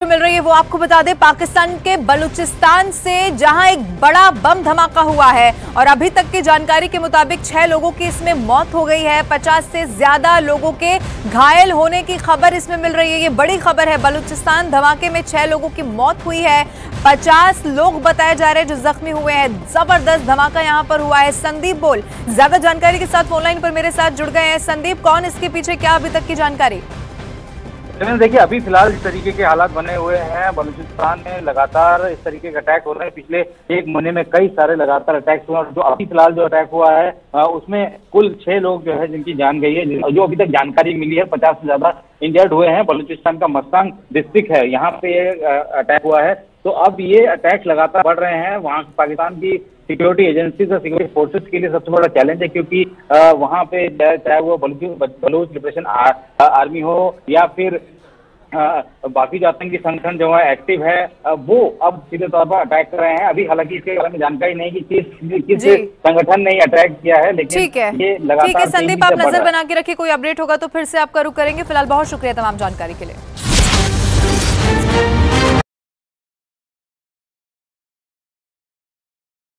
मिल रही है वो आपको बता दें, पाकिस्तान के बलूचिस्तान से, जहां एक बड़ा बम धमाका हुआ है और अभी तक की जानकारी के मुताबिक 6 लोगों की इसमें मौत हो गई है। 50 से ज्यादा लोगों के घायल होने की खबर इसमें मिल रही है। ये बड़ी खबर है। बलूचिस्तान धमाके में 6 लोगों की मौत हुई है, 50 लोग बताए जा रहे हैं जो जख्मी हुए हैं। जबरदस्त धमाका यहां पर हुआ है। संदीप बोल ज्यादा जानकारी के साथ फोनलाइन पर मेरे साथ जुड़ गए हैं। संदीप, कौन इसके पीछे, क्या अभी तक की जानकारी? देखिए, अभी फिलहाल इस तरीके के हालात बने हुए हैं। बलूचिस्तान में लगातार इस तरीके के अटैक हो रहे हैं। पिछले एक महीने में कई सारे लगातार अटैक्स हुए और जो अभी फिलहाल जो अटैक हुआ है उसमें कुल 6 लोग जो है जिनकी जान गई है, जो अभी तक जानकारी मिली है। 50 से ज्यादा इंजर्ड हुए हैं। बलूचिस्तान का मस्तांग डिस्ट्रिक्ट है, यहाँ पे अटैक हुआ है। तो अब ये अटैक्स लगातार बढ़ रहे हैं। वहाँ पाकिस्तान की सिक्योरिटी एजेंसीज और सिक्योरिटी फोर्सेस के लिए सबसे बड़ा चैलेंज है, क्योंकि वहाँ पे चाहे वो बलूच लिबरेशन आर्मी हो या फिर बाकी जो आतंकी संगठन जो है एक्टिव है, वो अब सीधे तौर पर अटैक कर रहे हैं। अभी हालांकि इसके बारे में जानकारी नहीं कि किस संगठन ने अटैक किया है, लेकिन ठीक है, ये लगातार ठीक है संदीप, आप नजर बना के रखिए, कोई अपडेट होगा तो फिर से आपका रुख करेंगे। फिलहाल बहुत शुक्रिया तमाम जानकारी के लिए।